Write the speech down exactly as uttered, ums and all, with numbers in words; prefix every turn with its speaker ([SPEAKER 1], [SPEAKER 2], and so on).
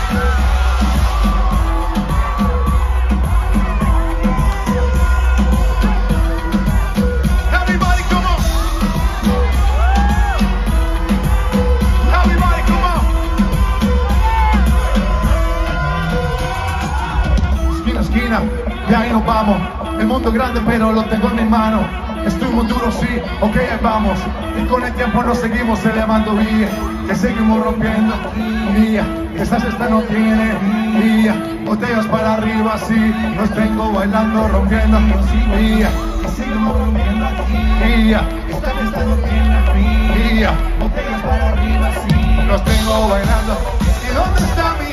[SPEAKER 1] Y ahí nos vamos, el mundo es grande pero lo tengo en mis manos. Estoy muy duro, sí, ok, ahí vamos. Y con el tiempo nos seguimos elevando, vía, que seguimos rompiendo, vía, esa cesta no tiene, vía, botellas para arriba, sí, nos tengo bailando, rompiendo, vía, que seguimos rompiendo aquí, vía, esta cesta no tiene, vía, botellas para arriba, sí, nos tengo bailando. ¿Y dónde está mi